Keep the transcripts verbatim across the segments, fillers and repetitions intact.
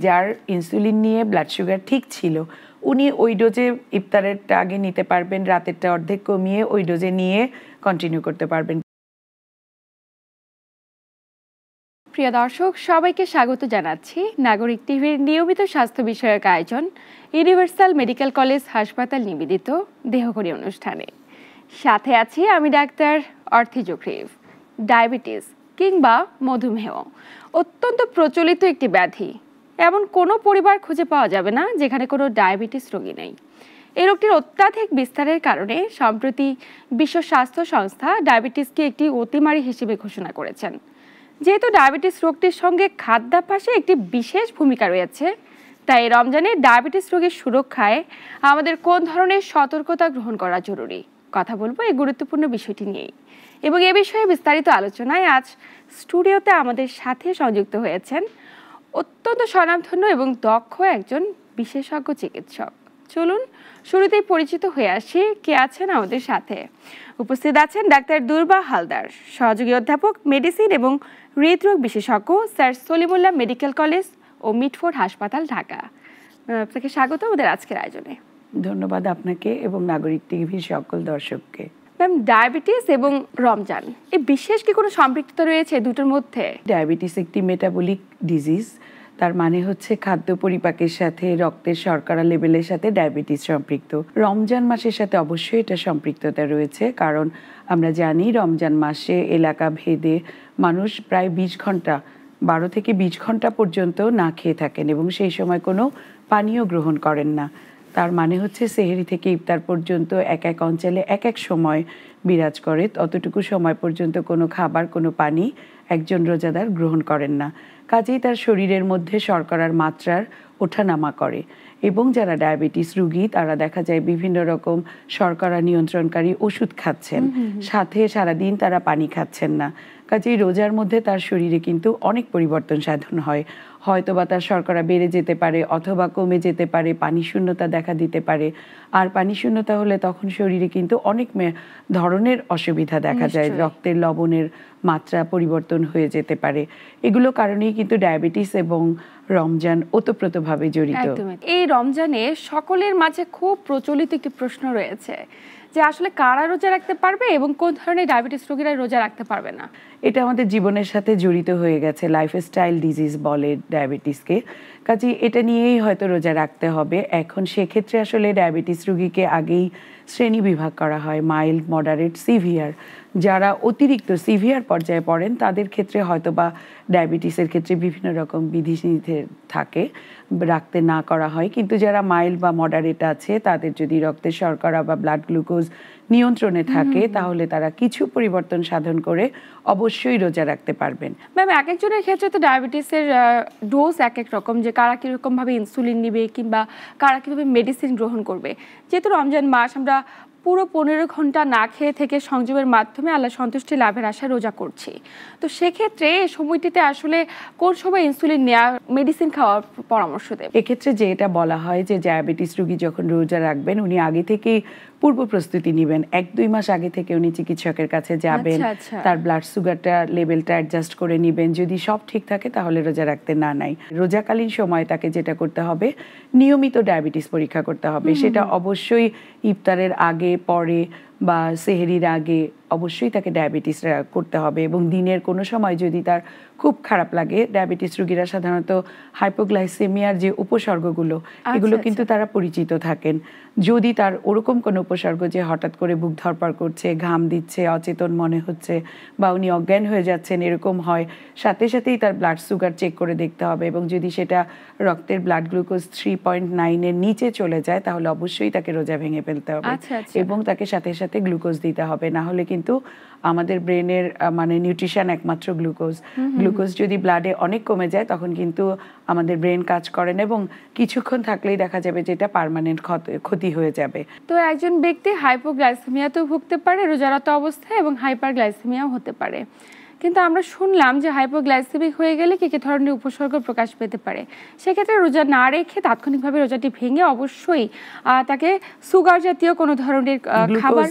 যার ইনসুলিন নিয়ে blood sugar ঠিক ছিল উনি ওই ডোজে ইফতারেরটা আগে নিতে পারবেন, রাতেরটা অর্ধেক কমিয়ে ওই ডোজে নিয়ে কন্টিনিউ করতে পারবেন। প্রিয় দর্শক, সবাইকে স্বাগত জানাচ্ছি নাগরিক টিভির নিয়মিত স্বাস্থ্য বিষয়ক আয়োজন ইউনিভার্সাল মেডিকেল কলেজ হাসপাতাল নিবেদিত দেহঘড়ি অনুষ্ঠানে। সাথে আছি আমি ডাক্তার অর্থি জোকরিভ। ডায়াবেটিস কিংবা মধুমেহ অত্যন্ত প্রচলিত একটি ব্যাধি। এমন কোনো পরিবার খুঁজে পাওয়া যাবে না যেখানে কোনো ডায়াবেটিস রোগী নেই। এই রোগটির অত্যাধিক বিস্তারের কারণে সম্প্রতি বিশ্ব স্বাস্থ্য সংস্থা ডায়াবেটিসকে একটি অতিমারী হিসেবে ঘোষণা করেছেন। যেহেতু ডায়াবেটিস রোগটির সঙ্গে খাদ্যাভ্যাসে একটি বিশেষ ভূমিকা রয়েছে, তাই রমজানে ডায়াবেটিস রোগীর সুরক্ষায় আমাদের কোন ধরনের সতর্কতা গ্রহণ করা জরুরি কথা বলবো এই গুরুত্বপূর্ণ বিষয়টি নিয়েই। এবং এ বিষয়ে বিস্তারিত আলোচনায় আজ স্টুডিওতে আমাদের সাথে সংযুক্ত হয়েছেন অত্যন্ত স্বনামধন্য এবং দক্ষ একজন বিশেষজ্ঞ চিকিৎসক। চলুন শুরুতেই পরিচিত হয়ে আসি কে আছেন আমাদের সাথে। উপস্থিত আছেন ডাক্তার দুর্বা হালদার, সহযোগী অধ্যাপক মেডিসিন এবং হৃদরোগ বিশেষজ্ঞ, স্যার সলিমুল্লাহ মেডিকেল কলেজ ও মিটফোর্ড হাসপাতাল, ঢাকা। আপনাকে স্বাগত আমাদের আজকের আয়োজনে। ধন্যবাদ আপনাকে এবং নাগরিক টিভির সকল দর্শককে। ম্যাম, ডায়াবেটিস এবং রমজান এই বিশেষ কি কোনো সম্পৃক্ততা রয়েছে দুটোর মধ্যে? ডায়াবেটিস একটি মেটাবলিক ডিজিজ, তার মানে হচ্ছে খাদ্য পরিপাকের সাথে রক্তের শর্করা লেভেলের সাথে ডায়াবেটিস সম্পৃক্ত। রমজান মাসের সাথে অবশ্যই এটা সম্পৃক্ততা রয়েছে, কারণ আমরা জানি রমজান মাসে এলাকা ভেদে মানুষ প্রায় বিশ ঘন্টা বারো থেকে বিশ ঘন্টা পর্যন্ত না খেয়ে থাকেন এবং সেই সময় কোনো পানীয় গ্রহণ করেন না। তার মানে হচ্ছে সেহরি থেকে ইফতার পর্যন্ত এক এক অঞ্চলে এক এক সময় বিরাজ করে, ততটুকু সময় পর্যন্ত কোনো খাবার কোনো পানি একজন রোজাদার গ্রহণ করেন না। কাজেই তার শরীরের মধ্যে শর্করার মাত্রার ওঠানামা করে এবং যারা ডায়াবেটিস রোগী তারা দেখা যায় বিভিন্ন রকম শর্করা নিয়ন্ত্রণকারী ওষুধ খাচ্ছেন, সাথে সারাদিন তারা পানি খাচ্ছেন না। কাজেই রোজার মধ্যে তার শরীরে কিন্তু অনেক পরিবর্তন সাধন হয়। হয়তো বা তার শর্করা বেড়ে যেতে পারে অথবা কমে যেতে পারে, পানি শূন্যতা দেখা দিতে পারে। আর পানি শূন্যতা হলে তখন শরীরে কিন্তু অনেক ধরনের অসুবিধা দেখা যায়, রক্তের লবণের মাত্রা পরিবর্তন হয়ে যেতে পারে। এগুলো কারণেই কিন্তু ডায়াবেটিস এবং রমজান ওতপ্রোতভাবে জড়িত। এই রমজানে সকলের মাঝে খুব প্রচলিত একটি প্রশ্ন রয়েছে যে আসলে কারা রোজা রাখতে পারবে এবং কোন ধরনের ডায়াবেটিস রোগীরা রোজা রাখতে পারবে না। এটা আমাদের জীবনের সাথে জড়িত হয়ে গেছে, লাইফস্টাইল ডিজিজ বলে ডায়াবেটিসকে। কাজে এটা নিয়েই হয়তো রোজা রাখতে হবে। এখন সেক্ষেত্রে আসলে ডায়াবেটিস রোগীকে আগেই শ্রেণী বিভাগ করা হয়, মাইল্ড, মডারেট, সিভিয়ার। যারা অতিরিক্ত সিভিয়ার পর্যায়ে পড়েন তাদের ক্ষেত্রে হয়তো বা ডায়াবেটিসের ক্ষেত্রে বিভিন্ন রকম বিধিনিষেধ থাকে, রাখতে না করা হয়। কিন্তু যারা মাইল্ড বা মডারেট আছে তাদের যদি রক্তের শর্করা বা ব্লাড গ্লুকোজ নিয়ন্ত্রণে থাকে তাহলে তারা কিছু পরিবর্তন সাধন করে অবশ্যই রোজা রাখতে পারবেন। ম্যাম, এক একজনের ক্ষেত্রে তো ডায়াবেটিসের ডোজ এক এক রকম, যে কারা কীরকম ভাবে ইনসুলিন নিবে কিংবা কারা কীভাবে মেডিসিন গ্রহণ করবে। যেহেতু রমজান মাস আমরা পুরো পনেরো ঘন্টা না খেয়ে থেকে সংযমের মাধ্যমে আল্লাহ সন্তুষ্টি লাভের আশায় রোজা করছি, তো সেক্ষেত্রে এই সময়টিতে আসলে কোন সময় ইনসুলিন নেওয়া, মেডিসিন খাওয়ার পরামর্শ দেবে? এক্ষেত্রে যে এটা বলা হয় যে ডায়াবেটিস রোগী যখন রোজা রাখবেন উনি আগে থেকেই পূর্ব প্রস্তুতি নেবেন। এক দুই মাস আগে থেকে উনি চিকিৎসকের কাছে যাবেন, তার ব্লাড সুগারটা লেভেলটা অ্যাডজাস্ট করে নেবেন। যদি সব ঠিক থাকে তাহলে রোজা রাখতে না নাই। রোজাকালীন সময় তাকে যেটা করতে হবে, নিয়মিত ডায়াবেটিস পরীক্ষা করতে হবে। সেটা অবশ্যই ইফতারের আগে, পরে বা সেহরির আগে অবশ্যই তাকে ডায়াবেটিস করতে হবে। এবং দিনের কোনো সময় যদি তার খুব খারাপ লাগে, ডায়াবেটিস রোগীরা সাধারণত হাইপোগ্লাইসেমিয়ার যে উপসর্গগুলো এগুলো কিন্তু তারা পরিচিত থাকেন। যদি তার ওরকম কোনো উপসর্গ যে হঠাৎ করে বুক ধরপড় করছে, ঘাম দিচ্ছে, অচেতন মনে হচ্ছে বা উনি অজ্ঞান হয়ে যাচ্ছেন এরকম হয়, সাথে সাথেই তার ব্লাড সুগার চেক করে দেখতে হবে। এবং যদি সেটা রক্তের ব্লাড গ্লুকোজ থ্রি পয়েন্ট নাইনের নিচে চলে যায় তাহলে অবশ্যই তাকে রোজা ভেঙে ফেলতে হবে এবং তাকে সাথে সাথে গ্লুকোজ দিতে হবে। না হলে কিন্তু আমাদের ব্রেনের মানে নিউট্রিশন একমাত্র গ্লুকোজ। গ্লুকোজ যদি ব্লাডে অনেক কমে যায় তখন কিন্তু আমাদের ব্রেন কাজ করে না এবং কিছুক্ষণ থাকলেই দেখা যাবে যে এটা পার্মানেন্ট ক্ষতি হয়ে যাবে। তো একজন ব্যক্তি হাইপোগ্লাইসেমিয়াতেও ভুগতে পারে রোজারত অবস্থায় এবং হাইপারগ্লাইসেমিয়াও হতে পারে, কিন্তু আমরা শুনলাম যে হাইপোগ্লাইসেমিক হয়ে গেলে কি কি ধরনের উপসর্গ প্রকাশ পেতে পারে। সেক্ষেত্রে রোজা না রেখে তাৎক্ষণিকভাবে রোজাটি ভেঙে অবশ্যই তাকে সুগার জাতীয় কোনো ধরনের খাবার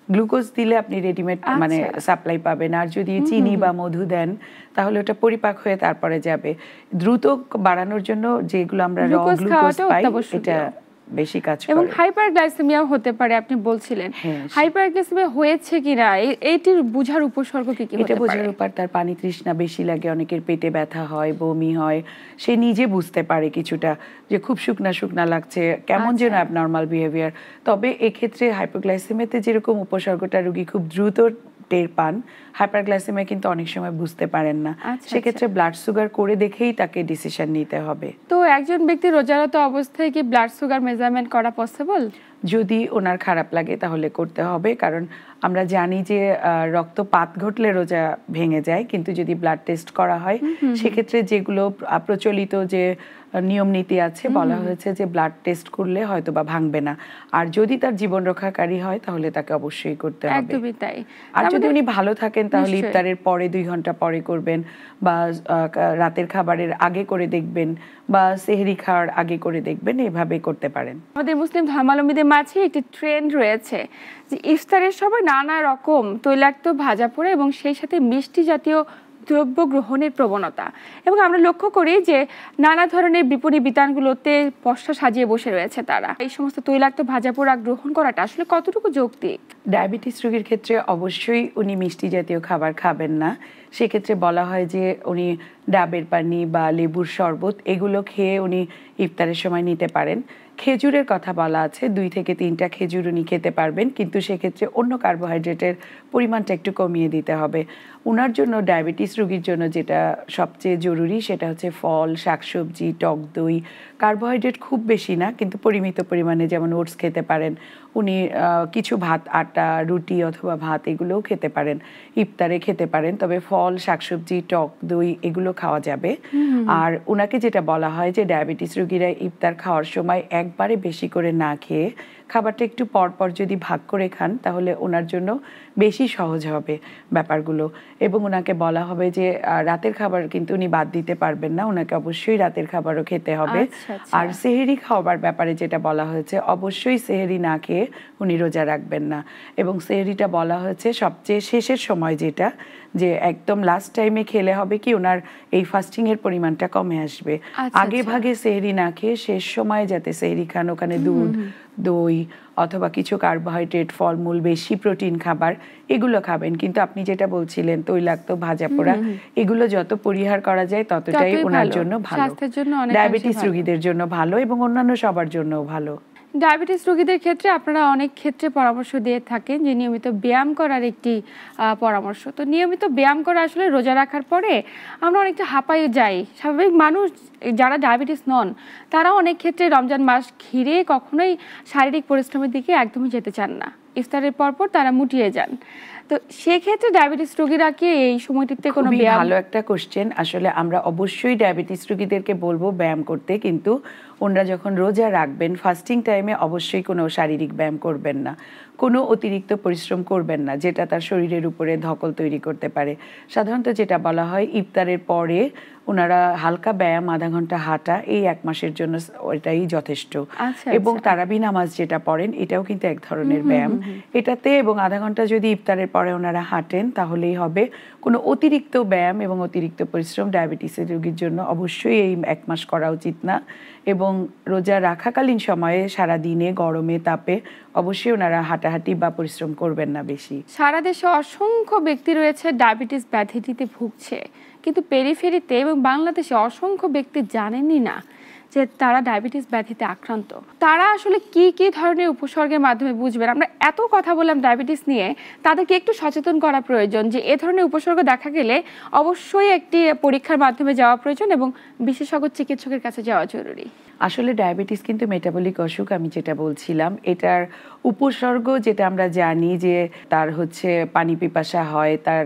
গ্লুকোজ দিলে আপনি রেডিমেড মানে সাপ্লাই পাবেন, আর যদি চিনি বা মধু দেন তাহলে ওটা পরিপাক হয়ে তারপরে যাবে। দ্রুত বাড়ানোর জন্য যেগুলো আমরা র গ্লুকোজ পাই এটা বেশি কাজ করে। এবং হাইপারগ্লাইসেমিয়া হতে পারে আপনি বলছিলেন, হাইপারগ্লাইসেমিয়া হয়েছে কিনা এইটির বোঝার উপসর্গ কি কি হতে পারে? এটা বোঝার উপর তার পানি তৃষ্ণা বেশি লাগে, অনেকের পেটে ব্যথা হয়, বমি হয়, সে নিজে বুঝতে পারে কিছুটা যে খুব শুকনা শুকনা লাগছে, কেমন যেন অ্যাবনর্মাল বিহেভিয়ার। তবে এক্ষেত্রে হাইপোগ্লাইসেমিয়াতে যেরকম উপসর্গটা রোগী খুব দ্রুত টের পান, হাইপারগ্লাইসেমিয়া কিন্তু অনেক সময় বুঝতে পারেন না। সেক্ষেত্রে ব্লাড সুগার করে দেখেই তাকে ডিসিশন নিতে হবে। তো একজন ব্যক্তি রোজারত অবস্থায় কি ব্লাড সুগার মেজারমেন্ট করা পসিবল? যদি ওনার খারাপ লাগে তাহলে করতে হবে, কারণ আমরা জানি যে রক্তপাত ঘটলে রোজা ভেঙে যায়, কিন্তু যদি ব্লাড টেস্ট করা হয় সেক্ষেত্রে যেগুলো প্রচলিত যে নিয়ম নীতি আছে বলা হয়েছে যে ব্লাড টেস্ট করলে হয়তো বা ভাঙবে না, আর যদি তার জীবন রক্ষাকারী হয় তাহলে তাকে অবশ্যই করতে হবে। একদমই তাই। আর যদি উনি ভালো থাকেন তাহলে ইফতারের পরে দুই ঘন্টা পরে করবেন, বা রাতের খাবারের আগে করে দেখবেন, বা সেহরি খাওয়ার আগে করে দেখবেন, এভাবে করতে পারেন। আমাদের মুসলিম ধর্মাবলম্বীদের মাঝে একটি ট্রেন্ড রয়েছে যে ইফতারের সময় নানা রকম তৈলাক্ত ভাজা পোড়া এবং সেই সাথে মিষ্টি জাতীয় দ্রব্য গ্রহণের প্রবণতা, এবং আমরা লক্ষ্য করি যে নানা ধরনের বিপণী বিতানগুলোতে পসরা সাজিয়ে বসে রয়েছে তারা। এই সমস্ত তৈলাক্ত ভাজা পোড়া গ্রহণ করাটা আসলে কতটুকু যৌক্তিক? ডায়াবেটিস রোগীর ক্ষেত্রে অবশ্যই উনি মিষ্টি জাতীয় খাবার খাবেন না। সেক্ষেত্রে বলা হয় যে উনি ডাবের পানি বা লেবুর শরবত এগুলো খেয়ে উনি ইফতারের সময় নিতে পারেন। খেজুরের কথা বলা আছে, দুই থেকে তিনটা খেজুর উনি খেতে পারবেন, কিন্তু সেক্ষেত্রে অন্য কার্বোহাইড্রেটের পরিমাণটা একটু কমিয়ে দিতে হবে। ওনার জন্য, ডায়াবেটিস রোগীর জন্য যেটা সবচেয়ে জরুরি সেটা হচ্ছে ফল, শাকসবজি, টক দই, কার্বোহাইড্রেট খুব বেশি না কিন্তু পরিমিত পরিমাণে, যেমন ওটস খেতে পারেন উনি, কিছু ভাত, আটা, রুটি অথবা ভাত এগুলোও খেতে পারেন, ইফতারে খেতে পারেন। তবে ফল, শাকসবজি, টক দই এগুলো খাওয়া যাবে। আর ওনাকে যেটা বলা হয় যে ডায়াবেটিস রোগীরা ইফতার খাওয়ার সময় একবারে বেশি করে না খেয়ে খাবারটা একটু পর পর যদি ভাগ করে খান তাহলে ওনার জন্য বেশি সহজ হবে ব্যাপারগুলো। এবং ওনাকে বলা হবে যে রাতের খাবার কিন্তু উনি বাদ দিতে পারবেন না, ওনাকে অবশ্যই রাতের খাবারও খেতে হবে। আর সেহেরি খাওয়ার ব্যাপারে যেটা বলা হয়েছে, অবশ্যই সেহেরি না খেয়ে উনি রোজা রাখবেন না। এবং সেহেরিটা বলা হয়েছে সবচেয়ে শেষের সময়, যেটা যে একদম লাস্ট টাইমে খেলে হবে কি ওনার এই ফাস্টিং এর পরিমাণটা কমে আসবে। আগে ভাগে সেহেরি না খেয়ে শেষ সময় যাতে সেহেরি খান, ওখানে দুধ, দই অথবা কিছু কার্বোহাইড্রেট, ফলমূল, বেশি প্রোটিন খাবার এগুলো খাবেন। কিন্তু আপনি যেটা বলছিলেন তৈলাক্ত ভাজা পোড়া, এগুলো যত পরিহার করা যায় ততটাই ওনার জন্য ভালো, ডায়াবেটিস রোগীদের জন্য ভালো এবং অন্যান্য সবার জন্যও ভালো। ডায়াবেটিস রোগীদের ক্ষেত্রে আপনারা অনেক ক্ষেত্রে পরামর্শ দিয়ে থাকেন যে নিয়মিত ব্যায়াম করার একটি পরামর্শ। তো নিয়মিত ব্যায়াম করা আসলে রোজা রাখার পরে আমরা অনেকটা হাঁপায়ে যাই। স্বাভাবিক মানুষ যারা ডায়াবেটিস নন তারাও অনেক ক্ষেত্রে রমজান মাস ঘিরে কখনোই শারীরিক পরিশ্রমের দিকে একদমই যেতে চান না, ইফতারের পরপর তারা মুটিয়ে যান। তো সেক্ষেত্রে ডায়াবেটিস রোগীরা কি এই সময়টিতে কোনো ব্যায়াম? ভালো একটা কোশ্চেন। আসলে আমরা অবশ্যই ডায়াবেটিস রোগীদেরকে বলবো ব্যায়াম করতে, কিন্তু ওনারা যখন রোজা রাখবেন ফাস্টিং টাইমে অবশ্যই কোনো শারীরিক ব্যায়াম করবেন না, কোনো অতিরিক্ত পরিশ্রম করবেন না যেটা তার শরীরের উপরে ধকল তৈরি করতে পারে। সাধারণত যেটা বলা হয় ইফতারের পরে ওনারা হালকা ব্যায়াম, আধা ঘন্টা হাঁটা, এই এক মাসের জন্য ওইটাই যথেষ্ট। এবং তারাবি নামাজ যেটা পড়েন এটাও কিন্তু এক ধরনের ব্যায়াম এটাতে, এবং আধা ঘন্টা যদি ইফতারের পরে ওনারা হাঁটেন তাহলেই হবে। কোনো অতিরিক্ত ব্যায়াম এবং অতিরিক্ত পরিশ্রম ডায়াবেটিসের রোগীর জন্য অবশ্যই এই এক মাস করা উচিত না। এবং রোজা রাখাকালীন সময়ে সারা দিনে গরমে তাপে অবশ্যই ওনারা হাঁটাহাঁটি বা পরিশ্রম করবেন না বেশি। সারা দেশে অসংখ্য ব্যক্তি রয়েছে ডায়াবেটিস ব্যাধিটিতে ভুগছে, কিন্তু পেরিফেরিতে এবং বাংলাদেশে অসংখ্য ব্যক্তি জানেনই না যে তারা ডায়াবেটিস ব্যাধিতে আক্রান্ত। তারা আসলে কি কি ধরনের উপসর্গের মাধ্যমে বুঝবেন? আমরা এত কথা বললাম ডায়াবেটিস নিয়ে, তাদেরকে একটু সচেতন করা প্রয়োজন যে এ ধরনের উপসর্গ দেখা গেলে অবশ্যই একটি পরীক্ষার মাধ্যমে যাওয়া প্রয়োজন এবং বিশেষজ্ঞ চিকিৎসকের কাছে যাওয়া জরুরি। আসলে ডায়াবেটিস কিন্তু মেটাবলিক অসুখ, আমি যেটা বলছিলাম এটার উপসর্গ যেটা আমরা জানি যে তার হচ্ছে পানি পিপাসা হয়, তার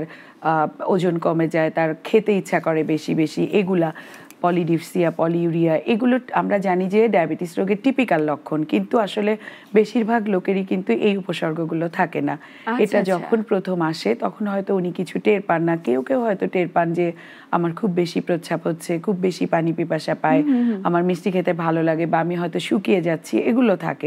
ওজন কমে যায়, তার খেতে ইচ্ছা করে বেশি বেশি, এগুলা পলিডিপসিয়া, পলিউরিয়া, এগুলো আমরা জানি যে ডায়াবেটিস রোগের টিপিক্যাল লক্ষণ। কিন্তু আসলে বেশিরভাগ লোকেরই কিন্তু এই উপসর্গগুলো থাকে না। এটা যখন প্রথম আসে তখন হয়তো উনি কিছু টের পান না, কেউ কেউ হয়তো টের পান যে আমার খুব বেশি প্রস্রাব হচ্ছে, খুব বেশি পানি পিপাসা পায়, আমার মিষ্টি খেতে ভালো লাগে, বা আমি হয়তো শুকিয়ে যাচ্ছি, এগুলো থাকে।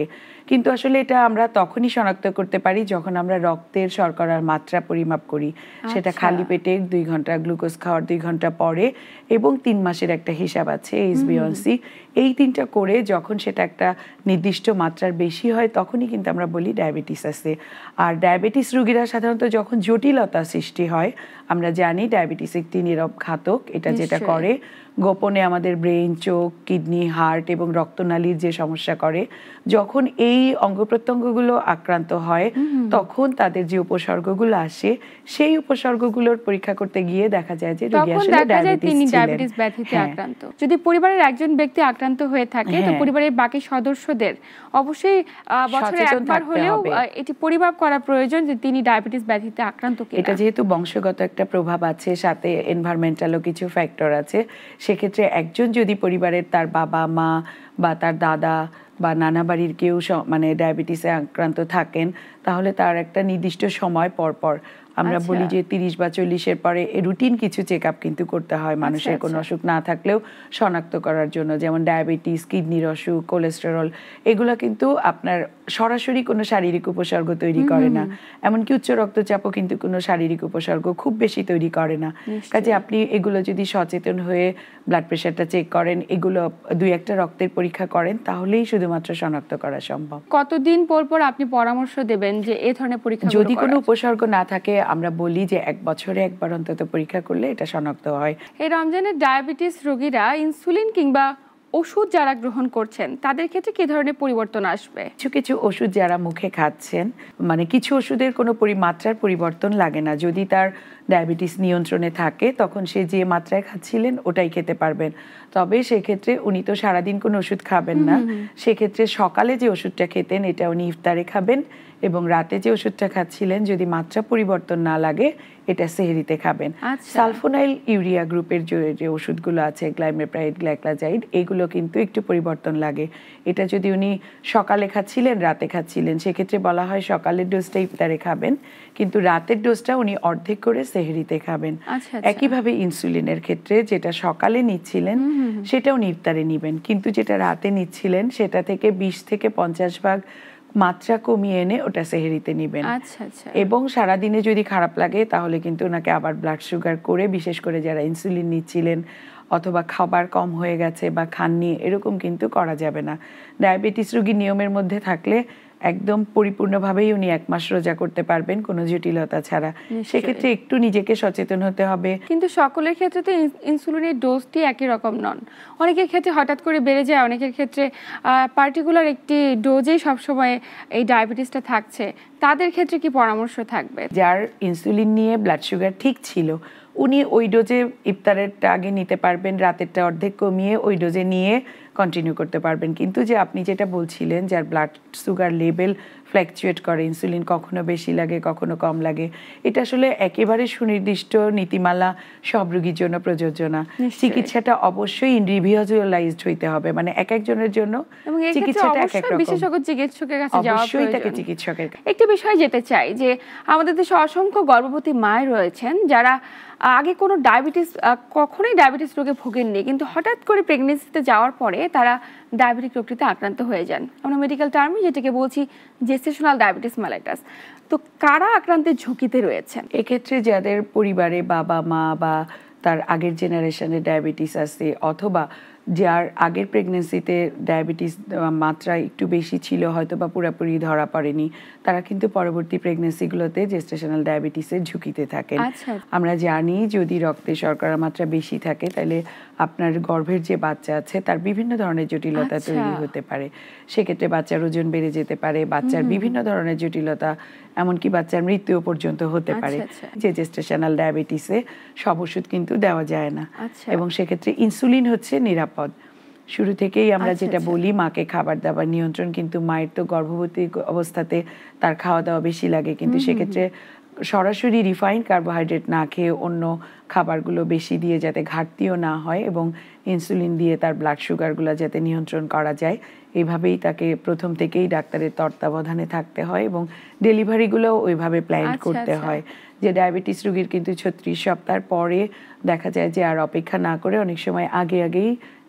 কিন্তু আসলে এটা আমরা তখনই শনাক্ত করতে পারি যখন আমরা রক্তের শর্করার মাত্রা পরিমাপ করি, সেটা খালি পেটে দুই ঘন্টা গ্লুকোজ খাওয়ার দুই ঘন্টা পরে এবং তিন মাসের একটা হিসাব আছে এইচ বি ওয়ান সি, এই তিনটা করে যখন সেটা একটা নির্দিষ্ট মাত্রার বেশি হয় তখনই কিন্তু আমরা বলি ডায়াবেটিস আছে। আর ডায়াবেটিস রোগীরা সাধারণত যখন জটিলতা সৃষ্টি হয়, আমরা জানি ডায়াবেটিস একটি নীরব ঘাতক, এটা যেটা করে গোপনে আমাদের ব্রেন, চোখ, কিডনি, হার্ট এবং রক্তনালীর যে সমস্যা করে, যখন এই অঙ্গ প্রত্যঙ্গগুলো আক্রান্ত হয় তখন তাদের যে উপসর্গগুলো আসে সেই উপসর্গগুলোর পরীক্ষা করতে গিয়ে দেখা যায় যে রোগী আসলে ডায়াবেটিস ব্যাধিতে আক্রান্ত। যদি পরিবারের একজন ব্যক্তি আক্রান্ত হয়ে থাকে তো পরিবারের বাকি সদস্যদের অবশ্যই বছরে একবার হলেও এটি পরিমাপ করা প্রয়োজন যে তিনি ডায়াবেটিস ব্যাধিতে আক্রান্ত কিনা। এটা যেহেতু বংশগত একটা প্রভাব আছে, সাথে এনভায়রনমেন্টালও কিছু ফ্যাক্টর আছে, সেক্ষেত্রে একজন যদি পরিবারের তার বাবা মা বা তার দাদা বা নানা বাড়ির কেউ মানে ডায়াবেটিসে আক্রান্ত থাকেন, তাহলে তার একটা নির্দিষ্ট সময় পর পর আমরা বলি যে তিরিশ বা চল্লিশের পরে রুটিন কিছু চেক আপ কিন্তু করতে হয় মানুষের কোনো অসুখ না থাকলেও শনাক্ত করার জন্য, যেমন ডায়াবেটিস, কিডনির অসুখ, কোলেস্টেরল, এগুলো কিন্তু আপনার সরাসরি কোনো শারীরিক উপসর্গ তৈরি করে না, এমনকি উচ্চ রক্তচাপও কিন্তু কোনো শারীরিক উপসর্গ খুব বেশি তৈরি করে না। কাজে আপনি এগুলো যদি সচেতন হয়ে ব্লাড প্রেশারটা চেক করেন, এগুলো দুই একটা রক্তের পরীক্ষা করেন, তাহলেই শুধুমাত্র শনাক্ত করা সম্ভব। কতদিন পর পর আপনি পরামর্শ দেবেন যে এই ধরনের পরীক্ষা যদি কোনো উপসর্গ না থাকে আমরা বলি যে এক বছরে একবার অন্তত পরীক্ষা করলে এটা শনাক্ত হয়। এই রমজানে ডায়াবেটিস রোগীরা ইনসুলিন কিংবা ওষুধ যারা গ্রহণ করছেন তাদের ক্ষেত্রে কি ধরনের পরিবর্তন আসবে? কিছু কিছু ওষুধ যারা মুখে খাচ্ছেন, মানে কিছু ওষুধের কোনো পরিমাত্রার পরিবর্তন লাগে না, যদি তার ডায়াবেটিস নিয়ন্ত্রণে থাকে তখন সে যে মাত্রায় খাচ্ছিলেন ওটাই খেতে পারবেন। তবে সেক্ষেত্রে উনি তো সারাদিন কোনো ওষুধ খাবেন না, সেক্ষেত্রে সকালে যে ওষুধটা খেতেন এটা উনি ইফতারে খাবেন এবং রাতে যে ওষুধটা খাচ্ছিলেন যদি মাত্রা পরিবর্তন না লাগে এটা সেহরিতে খাবেন। সালফোনাইল ইউরিয়া গ্রুপের যে ওষুধগুলো আছে, গ্লাইমেপ্রাইড, গ্লাইক্লাজাইড, এগুলো কিন্তু একটু পরিবর্তন লাগে। এটা যদি উনি সকালে খাচ্ছিলেন রাতে খাচ্ছিলেন, সেক্ষেত্রে বলা হয় সকালের ডোজটা ইফতারে খাবেন কিন্তু রাতের ডোজটা উনি অর্ধেক করে সেহরিতে খাবেন। একইভাবে ইনসুলিনের ক্ষেত্রে যেটা সকালে নিচ্ছিলেন সেটা উনি ইফতারে নিবেন, কিন্তু যেটা রাতে নিচ্ছিলেন সেটা থেকে বিশ থেকে পঞ্চাশ ভাগ মাত্রা কমিয়ে এনে ওটা সেহরিতে নিবেন। এবং সারাদিনে যদি খারাপ লাগে তাহলে কিন্তু ওনাকে আবার ব্লাড সুগার করে, বিশেষ করে যারা ইনসুলিন নিচ্ছিলেন অথবা খাবার কম হয়ে গেছে বা খাননি, এরকম কিন্তু করা যাবে না। ডায়াবেটিস রোগী নিয়মের মধ্যে থাকলে একদম পরিপূর্ণভাবেই উনি এক মাস রোজা করতে পারবেন কোনো জটিলতা ছাড়া। সেক্ষেত্রে একটু নিজেকে সচেতন হতে হবে। কিন্তু সকলের ক্ষেত্রে তো ইনসুলিনের ডোজটি একই রকম নন, অনেকের ক্ষেত্রে হঠাৎ করে বেড়ে যায়, অনেকের ক্ষেত্রে পার্টিকুলার একটি ডোজেই সবসময় এই ডায়াবেটিসটা থাকছে, তাদের ক্ষেত্রে কি পরামর্শ থাকবে? যার ইনসুলিন নিয়ে ব্লাড সুগার ঠিক ছিল উনি ওই ডোজে ইফতারেরটা আগে নিতে পারবেন, রাতেরটা অর্ধেক কমিয়ে ওই ডোজে নিয়ে কন্টিনিউ করতে পারবেন। কিন্তু যে আপনি যেটা বলছিলেন যার ব্লাড সুগার লেভেল ফ্ল্যাকচুয়েট করে, ইনসুলিন কখনো বেশি লাগে কখনো কম লাগে, এটা আসলে একেবারে সুনির্দিষ্ট নীতিমালা সব রোগীর জন্য প্রযোজ্য না। চিকিৎসাটা অবশ্যই ইন্ডিভিজুয়ালাইজড হইতে হবে, মানে এক একজনের জন্য চিকিৎসাটা এক এক রকম, বিশেষজ্ঞ চিকিৎসকের কাছে যাওয়া অবশ্যই তাকে চিকিৎসকের। একটি বিষয় যেতে চাই যে আমাদের দেশে অসংখ্য গর্ভবতী মায়ের রয়েছেন যারা আগে কোনো ডায়াবেটিস কখনোই ডায়াবেটিস রোগে ভোগেননি, কিন্তু হঠাৎ করে প্রেগনেন্সিতে যাওয়ার পরে তারা ডায়াবেটিক রোগটিতে আক্রান্ত হয়ে যান। আমরা মেডিকেল টার্মে যেটাকে বলছি জেস্টেশনাল ডায়াবেটিস মেলাইটাস। তো কারা আক্রান্তের ঝুঁকিতে রয়েছেন? এক্ষেত্রে যাদের পরিবারে বাবা মা বা তার আগের জেনারেশনের ডায়াবেটিস আছে অথবা যার আগের প্রেগনেন্সিতে ডায়াবেটিস মাত্রা একটু বেশি ছিল হয়তো বা পুরোপুরি ধরা পড়েনি, তারা কিন্তু পরবর্তী প্রেগনেন্সিগুলোতে জেস্টেশনাল ডায়াবেটিসের ঝুঁকিতে থাকেন। আমরা জানি যদি রক্তে শর্করার মাত্রা বেশি থাকে তাহলে আপনার গর্ভের যে বাচ্চা আছে তার বিভিন্ন ধরনের জটিলতা তৈরি হতে পারে, সেক্ষেত্রে বাচ্চার ওজন বেড়ে যেতে পারে, বাচ্চার বিভিন্ন ধরনের জটিলতা, এমনকি বাচ্চার মৃত্যু পর্যন্ত হতে পারে। যে জেস্টেশনাল ডায়াবেটিসে সব ওষুধ কিন্তু দেওয়া যায় না এবং সেক্ষেত্রে ইনসুলিন হচ্ছে নিরাপদ। শুরু থেকেই আমরা যেটা বলি মাকে খাবার দাবার নিয়ন্ত্রণ, কিন্তু মায়ের তো গর্ভবতী অবস্থাতে তার খাওয়া দাওয়া বেশি লাগে, কিন্তু সেক্ষেত্রে সরাসরি রিফাইন্ড কার্বোহাইড্রেট না খেয়ে অন্য খাবারগুলো বেশি দিয়ে যাতে ঘাটতিও না হয় এবং ইনসুলিন দিয়ে তার ব্লাড সুগারগুলো যাতে নিয়ন্ত্রণ করা যায়, এইভাবেই তাকে প্রথম থেকেই ডাক্তারের তত্ত্বাবধানে থাকতে হয় এবং ডেলিভারিগুলো ওইভাবে প্ল্যান করতে হয়। যে ডায়াবেটিস রোগীর কিন্তু ছত্রিশ সপ্তাহ পরে দেখা যায় যে আর অপেক্ষা না করে অনেক সময় আগে আগেই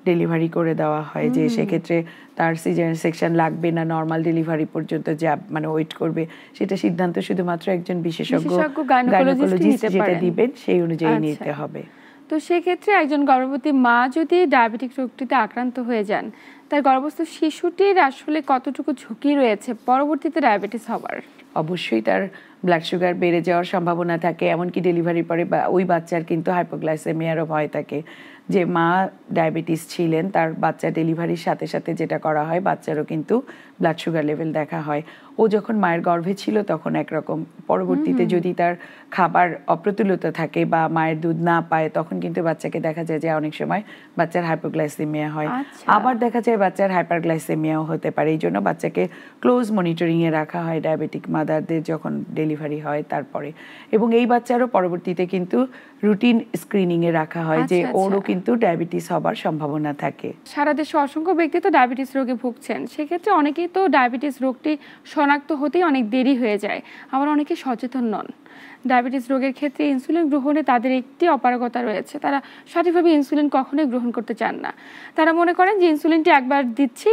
ডেলিভারি করে দেওয়া হয়, যে সেক্ষেত্রে তার সিজারিয়ান সেকশন লাগবে না নর্মাল ডেলিভারি পর্যন্ত যা মানে ওয়েট করবে, সেটা সিদ্ধান্ত শুধুমাত্র একজন বিশেষজ্ঞ গাইনোকোলজিস্ট যেটা দিবেন সেই অনুযায়ী নিতে হবে। তো সেক্ষেত্রে একজন গর্ভবতী মা যদি ডায়াবেটিক রোগটিতে আক্রান্ত হয়ে যান, তার গর্ভস্থ শিশুটির আসলে কতটুকু ঝুঁকি রয়েছে পরবর্তীতে ডায়াবেটিস হবার? অবশ্যই তার ব্লাড সুগার বেড়ে যাওয়ার সম্ভাবনা থাকে, এমনকি ডেলিভারির পরে বা ওই বাচ্চার কিন্তু হাইপোগ্লাইসেমিয়ারও ভয় থাকে। যে মা ডায়াবেটিস ছিলেন, তার বাচ্চা ডেলিভারির সাথে সাথে যেটা করা হয়, বাচ্চারও কিন্তু ব্লাড সুগার লেভেল দেখা হয়। ও যখন মায়ের গর্ভে ছিল তখন একরকম, পরবর্তীতে যদি তার খাবার অপ্রতুলতা থাকে বা মায়ের দুধ না পায়, তখন কিন্তু বাচ্চাকে দেখা যায় যে অনেক সময় বাচ্চার হাইপোগ্লাইসেমিয়া হয়। আবার দেখা যায় বাচ্চার হাইপারগ্লাইসেমিয়াও হতে পারে। এই জন্য বাচ্চাকে ক্লোজ মনিটরিংয়ে রাখা হয় ডায়াবেটিক মাদারদের যখন ডেলিভারি হয় তারপরে। এবং এই বাচ্চারও পরবর্তীতে কিন্তু রুটিন স্ক্রিনিংয়ে রাখা হয়, যে ওরও কিন্তু ডায়াবেটিস হবার সম্ভাবনা থাকে। সারা দেশে অসংখ্য ব্যক্তি তো ডায়াবেটিস রোগে ভুগছেন, সেক্ষেত্রে অনেকেই তো ডায়াবেটিস রোগটি শনাক্ত হতেই অনেক দেরি হয়ে যায়, আবার অনেকে সচেতন নন। ডায়াবেটিস রোগের ক্ষেত্রে ইনসুলিন গ্রহণে তাদের একটি অপারগতা রয়েছে, তারা সঠিকভাবে ইনসুলিন কখনোই গ্রহণ করতে চান না। তারা মনে করেন যে ইনসুলিনটি একবার দিচ্ছি,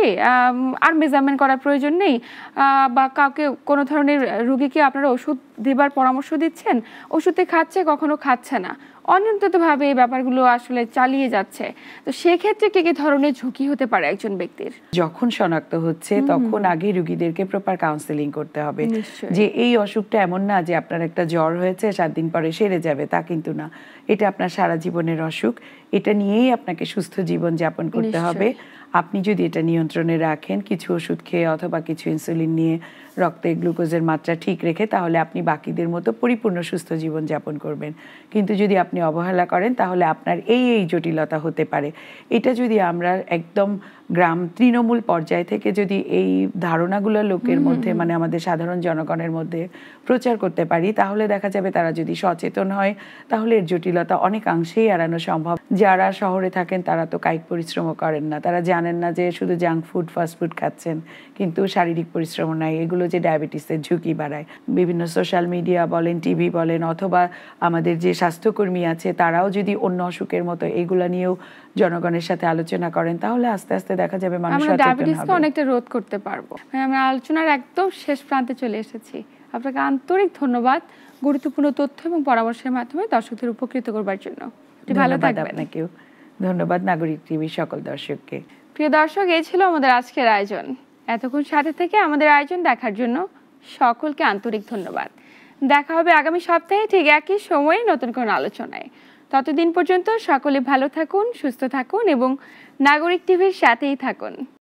আর মেজারমেন্ট করার প্রয়োজন নেই, বা কাউকে কোনো ধরনের রোগীকে আপনারা ওষুধ দেবার পরামর্শ দিচ্ছেন, ওষুধে খাচ্ছে কখনো খাচ্ছে না, অনিয়ন্ত্রিতভাবে এই ব্যাপারগুলো আসলে চালিয়ে যাচ্ছে। তো সেক্ষেত্রে কি কি ধরনের ঝুঁকি হতে পারে একজন ব্যক্তির? যখন শনাক্ত হচ্ছে তখন আগে রোগীদেরকে প্রপার কাউন্সেলিং করতে হবে, যে এই অসুখটা এমন না যে আপনার একটা জ্বর হয়েছে সাত দিন পরে সেরে যাবে, তা কিন্তু না। এটা আপনার সারা জীবনের অসুখ, এটা নিয়েই আপনাকে সুস্থ জীবন যাপন করতে হবে। আপনি যদি এটা নিয়ন্ত্রণে রাখেন, কিছু ওষুধ খেয়ে অথবা কিছু ইনসুলিন নিয়ে রক্তে গ্লুকোজের মাত্রা ঠিক রেখে, তাহলে আপনি বাকিদের মতো পরিপূর্ণ সুস্থ জীবন যাপন করবেন। কিন্তু যদি আপনি অবহেলা করেন, তাহলে আপনার এই এই জটিলতা হতে পারে। এটা যদি আমরা একদম গ্রাম তৃণমূল পর্যায় থেকে যদি এই ধারণাগুলো লোকের মধ্যে, মানে আমাদের সাধারণ জনগণের মধ্যে প্রচার করতে পারি, তাহলে দেখা যাবে তারা যদি সচেতন হয়, তাহলে এর জটিলতা অনেকাংশেই এড়ানো সম্ভব। যারা শহরে থাকেন তারা তো কায়িক পরিশ্রমও করেন না, তারা জানেন না যে শুধু জাঙ্ক ফুড ফাস্ট ফুড খাচ্ছেন, কিন্তু শারীরিক পরিশ্রম নাই। এগুলো যে ডায়াবেটিসের ঝুঁকি বাড়ায়। বিভিন্ন সোশ্যাল মিডিয়া বলেন, টিভি বলেন, অথবা আমাদের যে স্বাস্থ্যকর্মী আছে তারাও যদি অন্য অসুখের মতো এগুলা নিয়েও জনগণের সাথে আলোচনা করেন, তাহলে আস্তে আস্তে দেখা যাবে মানুষ সচেতন হবে। ডায়াবেটিসকে অনেকটা রোধ করতে পারবো। আমরা আলোচনার একদম শেষ প্রান্তে চলে এসেছি। আপনাকে আন্তরিক ধন্যবাদ গুরুত্বপূর্ণ তথ্য এবং পরামর্শের মাধ্যমে দর্শকদের উপকৃত করবার জন্য। ভালো থাকবেন। আপনাকেও ধন্যবাদ, নাগরিক টিভির সকল দর্শককে। প্রিয় দর্শক, এই ছিল আমাদের আজকের আয়োজন। এতক্ষণ সাথে থেকে আমাদের আয়োজন দেখার জন্য সকলকে আন্তরিক ধন্যবাদ। দেখা হবে আগামী সপ্তাহে ঠিক একই সময়ে নতুন কোনো আলোচনায়। ততদিন পর্যন্ত সকলে ভালো থাকুন, সুস্থ থাকুন এবং নাগরিক টিভির সাথেই থাকুন।